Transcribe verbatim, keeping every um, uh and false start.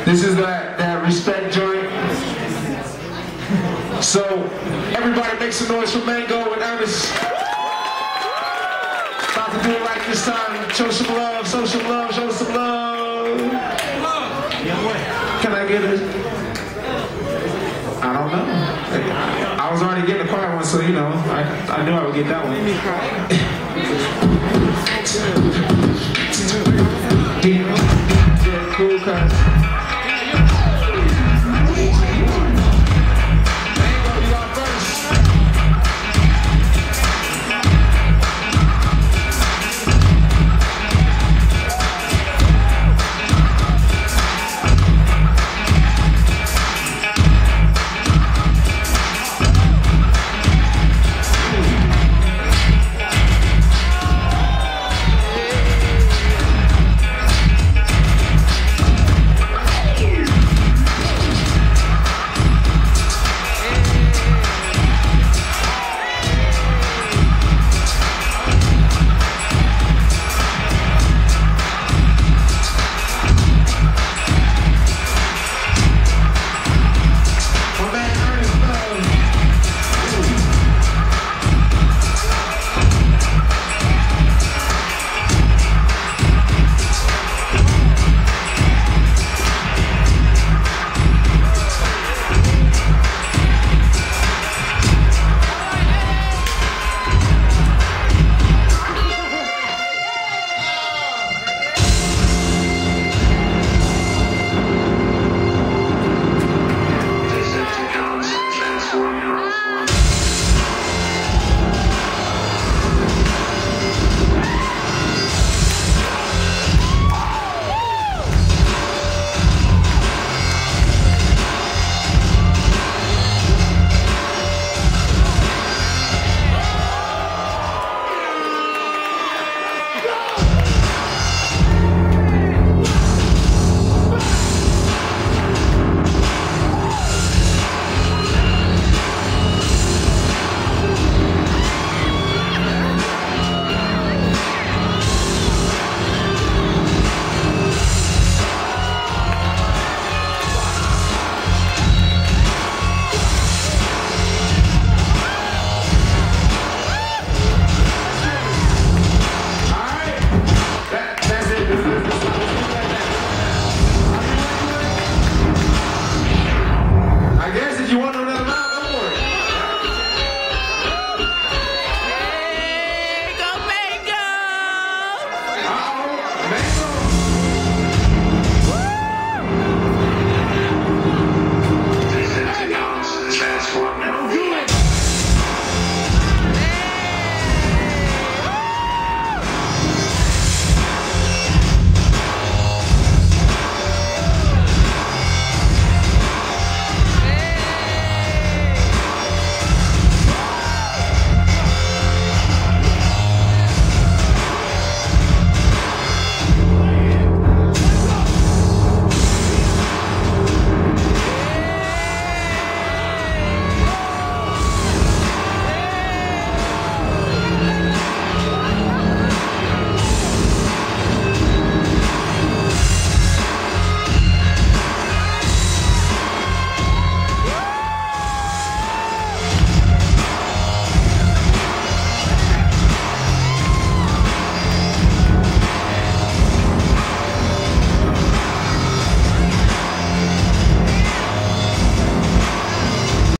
This is that, that respect joint. So, everybody make some noise for Mango and Ernest. About to do it right this time. Show some love, show some love, show some love. Can I get it? I don't know. I was already getting the quiet one, so you know, I, I knew I would get that one. Cool, cuz.